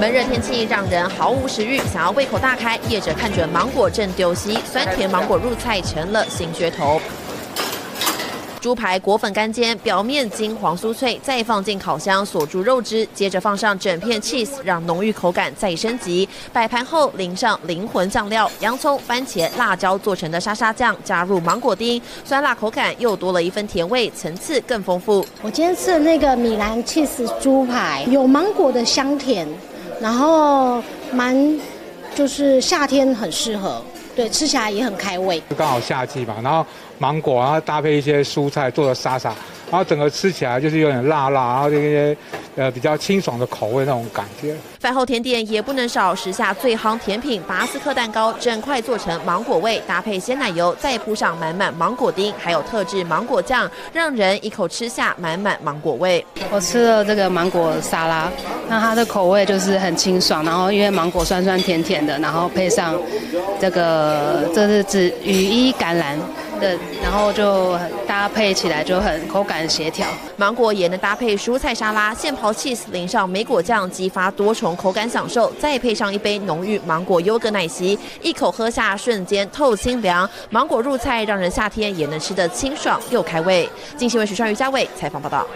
闷热天气让人毫无食欲，想要胃口大开，业者看准芒果正丢西，酸甜芒果入菜成了新噱头。猪排裹粉干煎，表面金黄酥脆，再放进烤箱锁住肉汁，接着放上整片 cheese， 让浓郁口感再升级。摆盘后淋上灵魂酱料，洋葱、番茄、辣椒做成的沙沙酱，加入芒果丁，酸辣口感又多了一分甜味，层次更丰富。 我今天吃的那个米兰 cheese 猪排，有芒果的香甜，然后就是夏天很适合。对，吃起来也很开胃。 刚好夏季嘛，然后芒果，然后搭配一些蔬菜做的沙沙，然后整个吃起来就是有点辣辣，然后这些比较清爽的口味那种感觉。 饭后甜点也不能少，时下最夯甜品巴斯克蛋糕，整块做成芒果味，搭配鲜奶油，再铺上满满芒果丁，还有特制芒果酱，让人一口吃下满满芒果味。 我吃了这个芒果沙拉，那它的口味就是很清爽，然后因为芒果酸酸甜甜的，然后配上这是指羽衣甘蓝的，然后就搭配起来就很口感协调。 芒果也能搭配蔬菜沙拉，现刨 cheese 淋上莓果酱，激发多重口感享受，再配上一杯浓郁芒果优格奶昔，一口喝下瞬间透清凉。芒果入菜，让人夏天也能吃得清爽又开胃。镜新闻许双瑜、嘉伟采访报道。